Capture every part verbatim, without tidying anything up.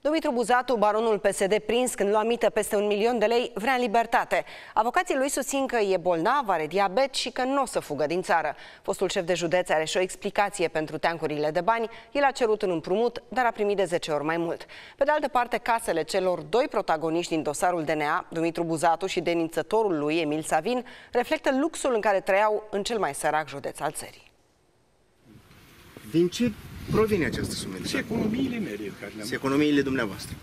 Dumitru Buzatu, baronul P S D prins când lua mită peste un milion de lei, vrea în libertate. Avocații lui susțin că e bolnav, are diabet și că nu o să fugă din țară. Fostul șef de județ are și o explicație pentru teancurile de bani. El a cerut un împrumut, dar a primit de zece ori mai mult. Pe de altă parte, casele celor doi protagoniști din dosarul D N A, Dumitru Buzatu și denunțătorul lui, Emil Savin, reflectă luxul în care trăiau în cel mai sărac județ al țării. Din ce provine această sumă? Și economiile mele care le-am... Și economiile dumneavoastră.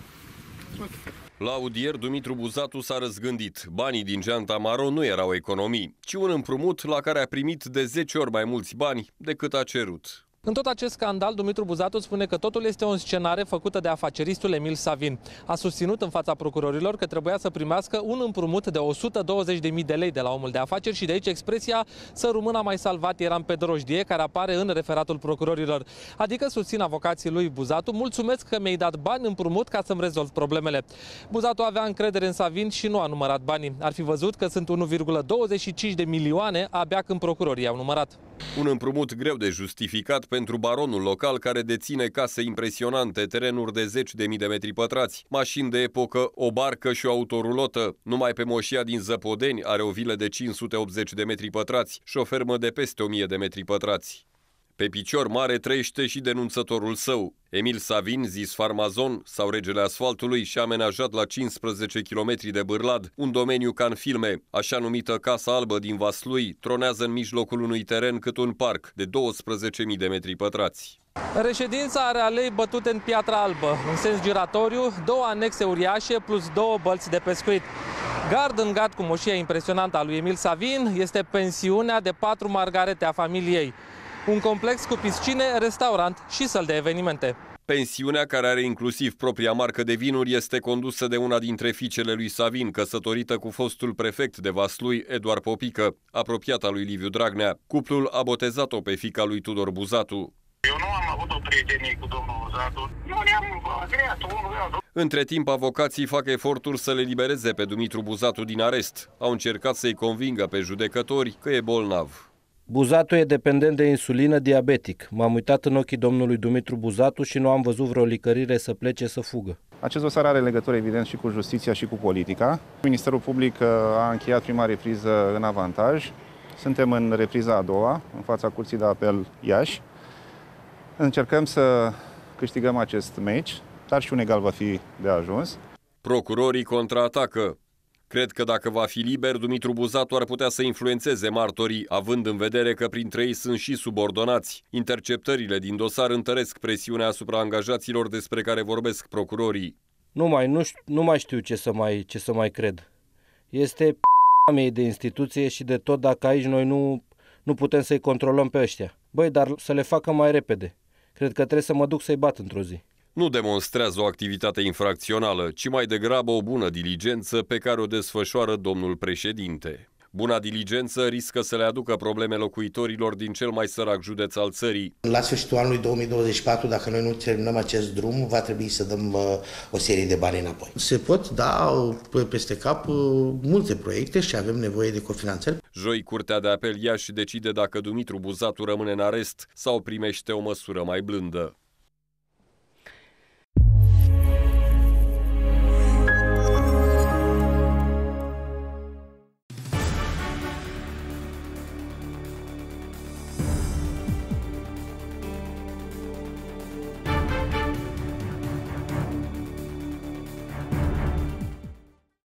La audier, Dumitru Buzatu s-a răzgândit. Banii din geanta maro nu erau economii, ci un împrumut la care a primit de zece ori mai mulți bani decât a cerut. În tot acest scandal, Dumitru Buzatu spune că totul este o scenare făcută de afaceristul Emil Savin. A susținut în fața procurorilor că trebuia să primească un împrumut de o sută douăzeci de mii de lei de la omul de afaceri și de aici expresia "să rămână mai salvat, eram pe drojdie", care apare în referatul procurorilor. Adică, susțin avocații lui Buzatu, mulțumesc că mi-ai dat bani împrumut ca să-mi rezolv problemele. Buzatu avea încredere în Savin și nu a numărat banii. Ar fi văzut că sunt unu virgulă douăzeci și cinci de milioane abia când procurorii au numărat. Un împrumut greu de justificat pentru baronul local care deține case impresionante, terenuri de zeci de mii de metri pătrați, mașini de epocă, o barcă și o autorulotă. Numai pe moșia din Zăpodeni are o vilă de cinci sute optzeci de metri pătrați și o fermă de peste o mie de metri pătrați. Pe picior mare trăiește și denunțătorul său. Emil Savin, zis Farmazon sau regele asfaltului, și-a amenajat la cincisprezece kilometri de Bârlad un domeniu ca în filme. Așa numită Casa Albă din Vaslui tronează în mijlocul unui teren cât un parc de douăsprezece mii de metri pătrați. Reședința are alei bătute în piatră albă, în sens giratoriu, două anexe uriașe plus două bălți de pescuit. Gard în gard cu moșia impresionantă a lui Emil Savin este pensiunea de patru margarete a familiei. Un complex cu piscine, restaurant și săl de evenimente. Pensiunea, care are inclusiv propria marcă de vinuri, este condusă de una dintre fiicele lui Savin, căsătorită cu fostul prefect de Vaslui, Eduard Popică, apropiata lui Liviu Dragnea. Cuplul a botezat-o pe fiica lui Tudor Buzatu. Eu nu am avut o prietenie cu domnul Buzatu. Nu ne-am agreat unul altul. Între timp, avocații fac eforturi să le libereze pe Dumitru Buzatu din arest. Au încercat să-i convingă pe judecători că e bolnav. Buzatu e dependent de insulină, diabetic. M-am uitat în ochii domnului Dumitru Buzatu și nu am văzut vreo licărire să plece să fugă. Acest dosar are legătură evident și cu justiția și cu politica. Ministerul Public a încheiat prima repriză în avantaj. Suntem în repriza a doua, în fața Curții de Apel Iași. Încercăm să câștigăm acest meci, dar și un egal va fi de ajuns. Procurorii contraatacă. Cred că dacă va fi liber, Dumitru Buzatu ar putea să influențeze martorii, având în vedere că printre ei sunt și subordonați. Interceptările din dosar întăresc presiunea asupra angajaților despre care vorbesc procurorii. Nu mai, nu, nu mai știu ce să mai, ce să mai cred. Este p***a mea de instituție și de tot dacă aici noi nu, nu putem să-i controlăm pe ăștia. Băi, dar să le facă mai repede. Cred că trebuie să mă duc să-i bat într-o zi. Nu demonstrează o activitate infracțională, ci mai degrabă o bună diligență pe care o desfășoară domnul președinte. Buna diligență riscă să le aducă probleme locuitorilor din cel mai sărac județ al țării. La sfârșitul anului două mii douăzeci și patru, dacă noi nu terminăm acest drum, va trebui să dăm uh, o serie de bani înapoi. Se pot da peste cap uh, multe proiecte și avem nevoie de cofinanțări. Joi, Curtea de Apel Iași decide dacă Dumitru Buzatu rămâne în arest sau primește o măsură mai blândă.